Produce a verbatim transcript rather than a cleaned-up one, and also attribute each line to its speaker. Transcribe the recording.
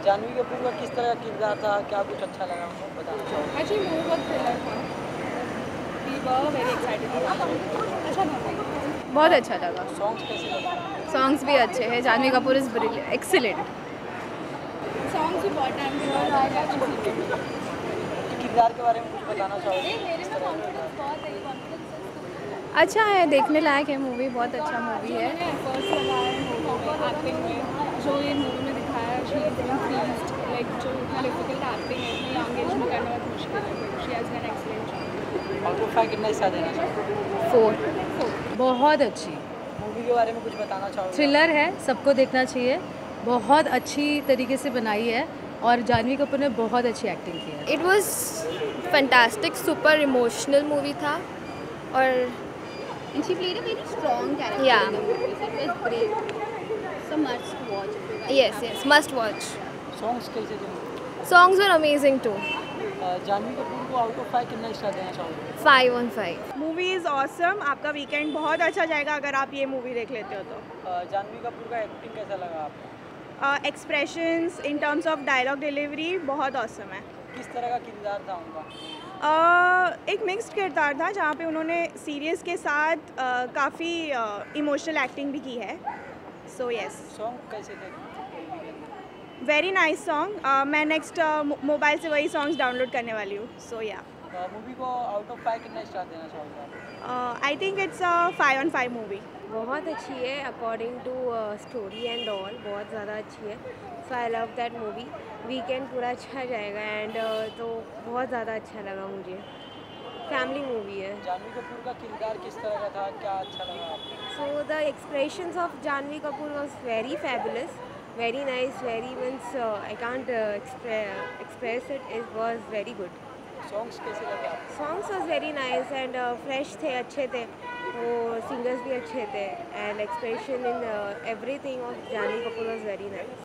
Speaker 1: जानवी कपूर का किस तरह का किरदार था, क्या कुछ अच्छा लगा आपको बताना चाहोगे?
Speaker 2: एक्चुअली मूवी बहुत थ्रिलर था। We were very excited to watch it. अच्छा था, बहुत अच्छा लगा।
Speaker 1: सॉन्ग्स कैसे लगे?
Speaker 2: सॉन्ग्स भी अच्छे हैं। Janhvi Kapoor is excellent. Songs भी बहुत टाइम के बाद आए हैं।
Speaker 1: किरदार के बारे में कुछ बताना चाहोगे? किस तरह का किरदार?
Speaker 2: अच्छा है, देखने लायक है मूवी, बहुत अच्छा मूवी है। एफर्ट्स लगाए हैं मूवी में, एक्टिंग में, जो ये मूवी में दिखाया शी इज इंक्रीज्ड, लाइक जो इतना डिफिकल्ट एक्टिंग है इतनी यंग एज में करना बहुत मुश्किल है, but she has done excellent job.
Speaker 1: Out of five कितना हिस्सा देना चाहोगे?
Speaker 2: फोर।
Speaker 3: बहुत अच्छी
Speaker 1: मूवी के बारे में कुछ बताना चाहोगे?
Speaker 3: थ्रिलर है, सबको देखना चाहिए। बहुत अच्छी तरीके से बनाई है और जानवी कपूर ने बहुत अच्छी एक्टिंग की है।
Speaker 4: It was fantastic, super emotional movie था और
Speaker 2: And she played a very strong character
Speaker 4: Yeah.
Speaker 2: in the movie. So it was great. So much to watch. if you guys
Speaker 4: yes,
Speaker 2: have
Speaker 4: yes,
Speaker 2: time.
Speaker 4: must watch.
Speaker 1: Songs कैसे थे?
Speaker 4: Songs were amazing too.
Speaker 1: Janhvi Kapoor को out of five कितना हिस्सा देना चाहोगे?
Speaker 4: Five on five.
Speaker 5: Movie is awesome. आपका weekend बहुत अच्छा जाएगा अगर आप ये मूवी देख लेते हो तो।
Speaker 1: अ, जानवी कपूर का एक्टिंग कैसा लगा आपको?
Speaker 5: Expressions in terms of dialogue delivery बहुत ऑसम है।
Speaker 1: किस तरह का किरदार था उनका?
Speaker 5: uh, एक मिक्स्ड किरदार था जहाँ पे उन्होंने सीरियस के साथ uh, काफ़ी इमोशनल एक्टिंग भी की है। सो यस,
Speaker 1: सॉन्ग कैसे थे?
Speaker 5: Very nice song. मैं नेक्स्ट मोबाइल से वही सॉन्ग्स डाउनलोड करने वाली हूँ। सो या
Speaker 1: मूवी को आउट ऑफ फाइव कितना स्टार देना चाहोगे आप?
Speaker 5: I think it's a five on five movie.
Speaker 6: बहुत अच्छी है according to story and all, बहुत ज़्यादा अच्छी है। So I love that movie. Weekend पूरा अच्छा जाएगा एंड uh, तो बहुत ज़्यादा अच्छा लगा मुझे। फैमिली मूवी है।
Speaker 1: जानवी कपूर का किरदार किस तरह का था, क्या अच्छा लगा आपको?
Speaker 6: So the expressions of Janhvi Kapoor was very fabulous, very nice, very means I can't express it, it was very good.
Speaker 1: Songs कैसे लगे आपको?
Speaker 6: Songs was very nice and fresh थे, अच्छे थे, वो सिंगर्स भी अच्छे थे and expression in everything of Janhvi Kapoor was very nice.